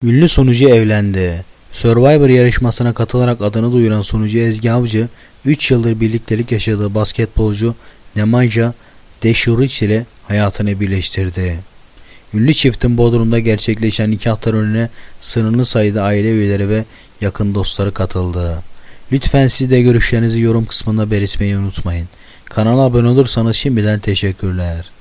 Ünlü sunucu evlendi. Survivor yarışmasına katılarak adını duyuran sunucu Ezgi Avcı, 3 yıldır birliktelik yaşadığı basketbolcu Nemanja Deşuric ile hayatını birleştirdi. Ünlü çiftin Bodrum'da gerçekleşen nikah törenine sınırlı sayıda aile üyeleri ve yakın dostları katıldı. Lütfen siz de görüşlerinizi yorum kısmında belirtmeyi unutmayın. Kanala abone olursanız şimdiden teşekkürler.